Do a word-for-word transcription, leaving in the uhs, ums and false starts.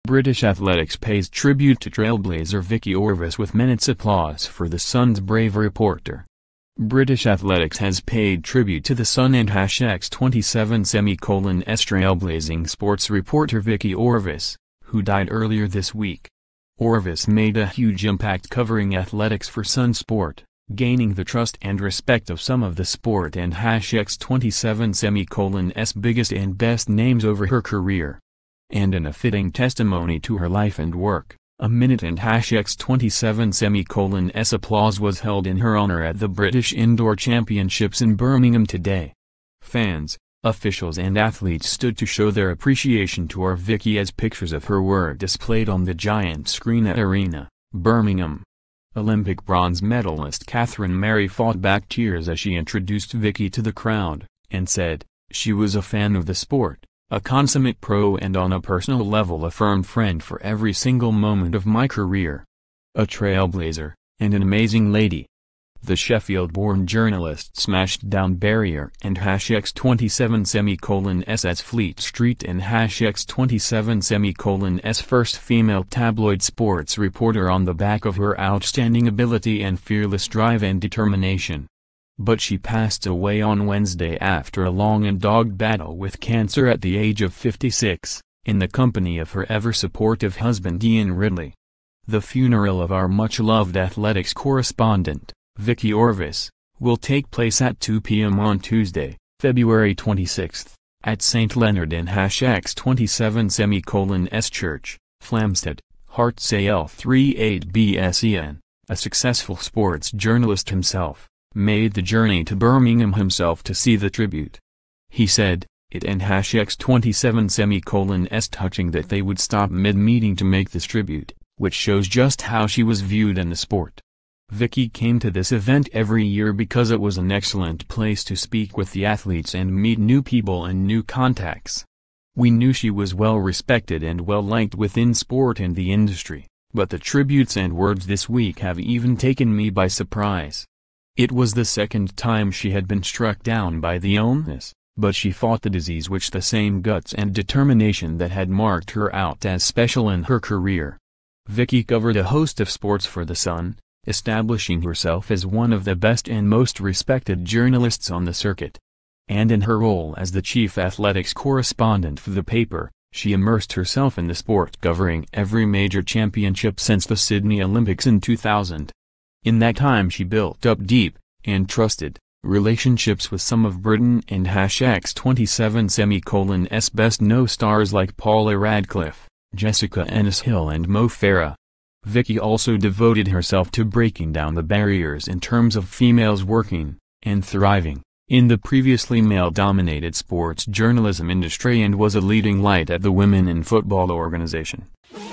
British athletics pays tribute to trailblazer Vikki Orvice with minutes applause for the Sun's brave reporter. British athletics has paid tribute to the Sun and X twenty-seven semicolon S trailblazing sports reporter Vikki Orvice, who died earlier this week. Orvice made a huge impact covering athletics for SunSport, gaining the trust and respect of some of the sport and X twenty-seven semicolon S biggest and best names over her career. And in a fitting testimony to her life and work, a minute and X twenty-seven semicolon S applause was held in her honor at the British Indoor Championships in Birmingham today. Fans, officials and athletes stood to show their appreciation to our Vikki as pictures of her were displayed on the giant screen at Arena, Birmingham. Olympic bronze medalist Katharine Merry fought back tears as she introduced Vikki to the crowd, and said, "She was a fan of the sport, a consummate pro and on a personal level a firm friend for every single moment of my career. A trailblazer, and an amazing lady." The Sheffield-born journalist smashed down barrier and X twenty-seven semicolon S as Fleet Street and X twenty-seven semicolon S first female tabloid sports reporter on the back of her outstanding ability and fearless drive and determination. But she passed away on Wednesday after a long and dogged battle with cancer at the age of fifty-six, in the company of her ever-supportive husband Ian Ridley. The funeral of our much-loved athletics correspondent, Vikki Orvice, will take place at two p m on Tuesday, February twenty-sixth, at Saint Leonard in X twenty-seven semicolon S Church, Flamstead, Herts A L thirty-eight B S E N. A successful sports journalist himself, made the journey to Birmingham himself to see the tribute. He said, "It and X twenty-seven semicolon S touching that they would stop mid-meeting to make this tribute, which shows just how she was viewed in the sport." Vikki came to this event every year because it was an excellent place to speak with the athletes and meet new people and new contacts. We knew she was well respected and well liked within sport and the industry, but the tributes and words this week have even taken me by surprise. It was the second time she had been struck down by the illness, but she fought the disease with the same guts and determination that had marked her out as special in her career. Vikki covered a host of sports for the Sun, establishing herself as one of the best and most respected journalists on the circuit. And in her role as the chief athletics correspondent for the paper, she immersed herself in the sport, covering every major championship since the Sydney Olympics in two thousand. In that time she built up deep, and trusted, relationships with some of Britain and X twenty-seven semicolon S best no stars like Paula Radcliffe, Jessica Ennis-Hill and Mo Farah. Vikki also devoted herself to breaking down the barriers in terms of females working, and thriving, in the previously male-dominated sports journalism industry and was a leading light at the Women in Football organization.